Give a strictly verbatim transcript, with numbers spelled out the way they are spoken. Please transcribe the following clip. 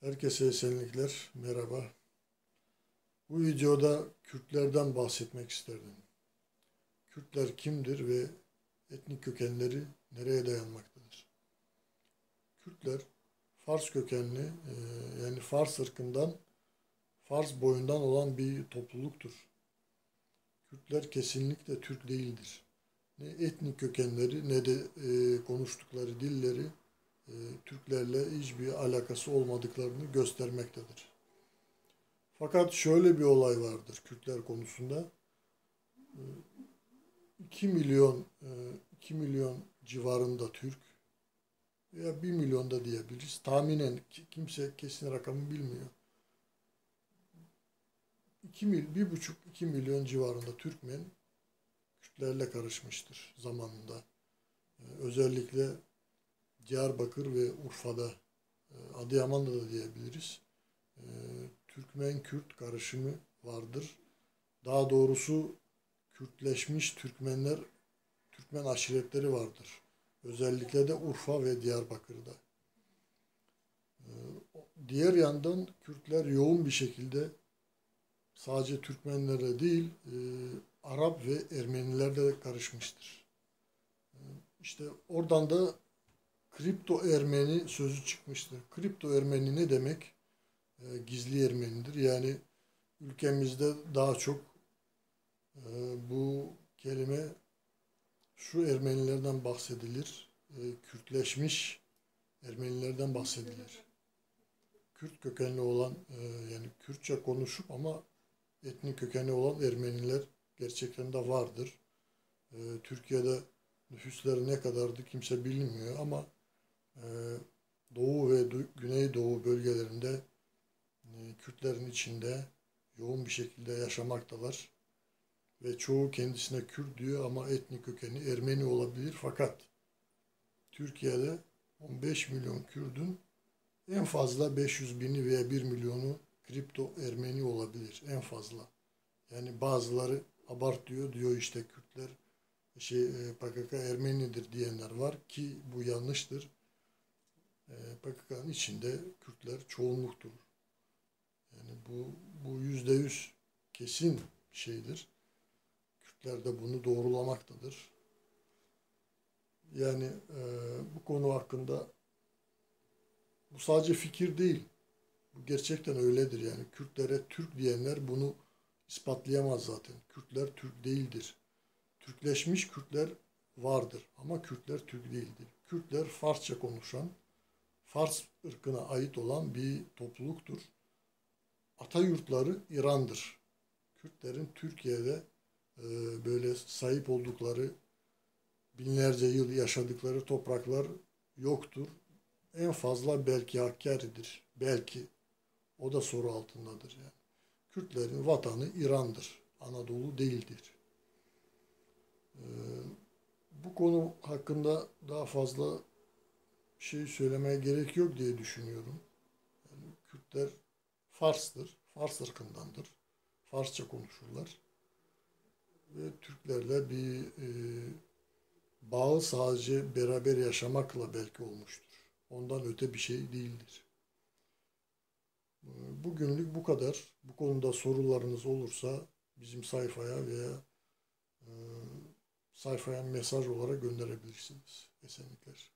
Herkese esenlikler, merhaba. Bu videoda Kürtlerden bahsetmek isterdim. Kürtler kimdir ve etnik kökenleri nereye dayanmaktadır? Kürtler, Fars kökenli, e, yani Fars ırkından, Fars boyundan olan bir topluluktur. Kürtler kesinlikle Türk değildir. Ne etnik kökenleri ne de e, konuştukları dilleri e, Türklerle hiçbir alakası olmadıklarını göstermektedir. Fakat şöyle bir olay vardır Kürtler konusunda. iki milyon iki milyon civarında Türk veya bir milyon da diyebiliriz. Tahminen kimse kesin rakamı bilmiyor. iki mil, bir buçuk iki milyon civarında Türkmen Kürtlerle karışmıştır zamanında. Özellikle Diyarbakır ve Urfa'da, Adıyaman'da da diyebiliriz. Türkmen-Kürt karışımı vardır. Daha doğrusu Kürtleşmiş Türkmenler, Türkmen aşiretleri vardır. Özellikle de Urfa ve Diyarbakır'da. Diğer yandan Kürtler yoğun bir şekilde sadece Türkmenlerle değil, Arap ve Ermenilerle de karışmıştır. İşte oradan da kripto Ermeni sözü çıkmıştır. Kripto Ermeni ne demek? Gizli Ermenidir. Yani ülkemizde daha çok bu kelime şu Ermenilerden bahsedilir. Kürtleşmiş Ermenilerden bahsedilir. Kürt kökenli olan, yani Kürtçe konuşup ama etnik kökenli olan Ermeniler gerçekten de vardır. Türkiye'de nüfusları ne kadardı kimse bilmiyor ama Doğu ve Güneydoğu bölgelerinde Kürtlerin içinde yoğun bir şekilde yaşamaktalar. Ve çoğu kendisine Kürt diyor ama etnik kökeni Ermeni olabilir. Fakat Türkiye'de on beş milyon Kürt'ün en fazla beş yüz bini veya bir milyonu kripto Ermeni olabilir. En fazla. Yani bazıları abartıyor, diyor işte Kürtler şey P K K Ermenidir diyenler var ki bu yanlıştır. P K K'nın içinde Kürtler çoğunluktur. Yani bu bu yüzde yüz kesin şeydir. Kürtler de bunu doğrulamaktadır. Yani e, bu konu hakkında bu sadece fikir değil. Bu gerçekten öyledir yani. Kürtlere Türk diyenler bunu ispatlayamaz zaten. Kürtler Türk değildir. Türkleşmiş Kürtler vardır ama Kürtler Türk değildir. Kürtler Farsça konuşan, Fars ırkına ait olan bir topluluktur. Ata yurtları İran'dır. Kürtlerin Türkiye'de e, böyle sahip oldukları binlerce yıl yaşadıkları topraklar yoktur. En fazla belki Hakkari'dir. Belki. O da soru altındadır yani. Kürtlerin vatanı İran'dır. Anadolu değildir. Ee, bu konu hakkında daha fazla şey söylemeye gerek yok diye düşünüyorum. Yani Kürtler Fars'tır. Fars ırkındandır. Farsça konuşurlar. Ve Türklerle bir e, bağı sadece beraber yaşamakla belki olmuştur. Ondan öte bir şey değildir. Bugünlük bu kadar. Bu konuda sorularınız olursa bizim sayfaya veya e, sayfaya mesaj olarak gönderebilirsiniz. Esenlikler.